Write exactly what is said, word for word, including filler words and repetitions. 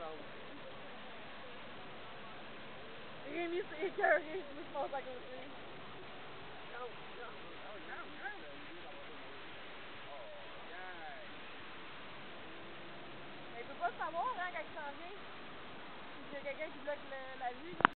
chance. Rémi, c'est écœuré, je me passe à côté. Calme, calme. Oh, calme, calme. Oh, yeah. Mais il peut pas le savoir, hein, quand il s'en vient. Il y a quelqu'un qui bloque le- la vue.